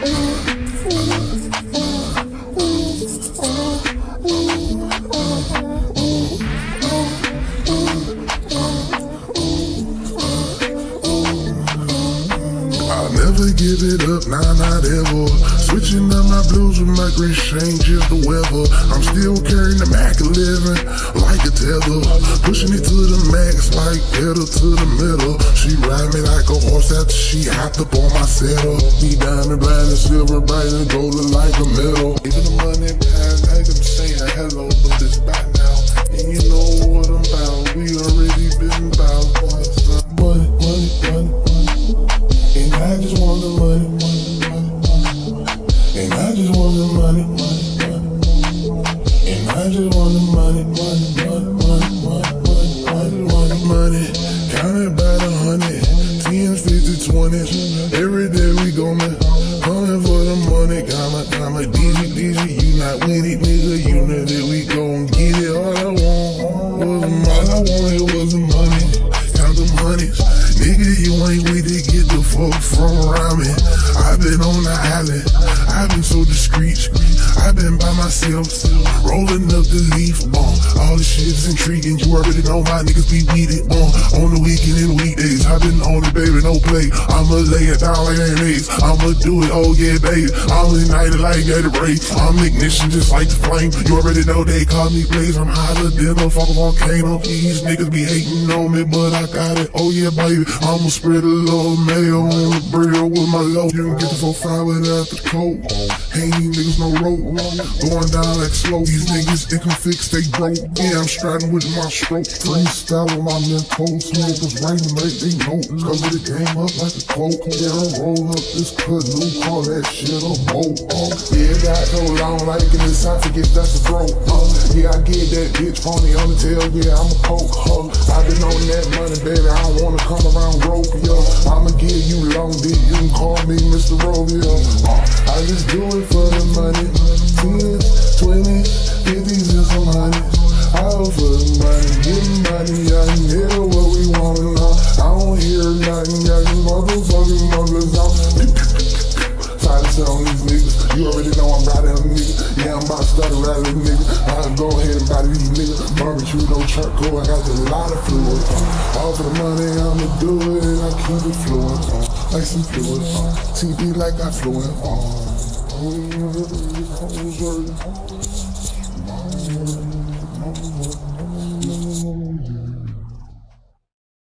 I'll never give it up, nah, not ever. Switching up my blues with my green change if the weather. I'm still carrying the Mac 11 like a tether. Pushing it to the max like pedal to the middle. She ride me like a horse after she hopped up on my saddle. Be diamond blind and silver bright and golden like a metal. Even the money behind like I'm saying hello, but it's by now. And you know what I'm about. We already been about money, money, money, money. And I just want the money, money, money, money. And I just want the money, money, money, money. And I just want the money, money, money, money, money, money. I just want the money. Counted by the 100, 10, 50, 20. Every day we coming for the money. Got my DJ, you not with it, nigga. You know that we gon' get it. All I wanted was the money. Count the monies. Nigga, you ain't with it, get the fuck from around me. I've been on the island, I've been so discreet. I've been by myself, rolling up the leaf bomb. All this shit is intriguing, you already know my niggas be weeded on the weekend and weekdays. I've been on it, baby, no play. I'ma lay it down like an ace. I'ma do it, oh yeah, baby. I'm ignited like Gatorade. I'm ignition just like the flame. You already know they call me Blaze. I'm hotter than a fucking volcano. These niggas be hating on me, but I got it, oh yeah, baby. I'ma spread a little mayo on the grill with my low. You can get the 4-5 without the coat. Ain't these niggas no rope. Going down like slow. These niggas income fix, they broke. Yeah, I'm striding with my stroke. Freestyle on my Mentos. Niggas raining like they know. Cover the game up like a cloak. Yeah, I'm roll up this canoe. Call that shit a boat. Yeah, got so long like in the south to get that's the throat. Yeah, I get that bitch pony on the tail. Yeah, I'm a poke. I've been on that money, baby. I don't wanna come around broke, yo. I'ma give you long dick. You can call me Mr. Rovio. I just do it for the money. 10s, 20s, 50s and some honeys. All for the money, getting money. I can hear what we wanna know. I don't hear nothing. Got you motherfucking muggers out. Tired of selling these niggas. You already know I'm riding them niggas. Yeah, I'm about to start riding them niggas. I'll go ahead and buy these niggas. Barbecue, no charcoal. I got a lot of fluid. All for the money, I'ma do it. And I keep it fluid. Like some fluid. TB like I fluid.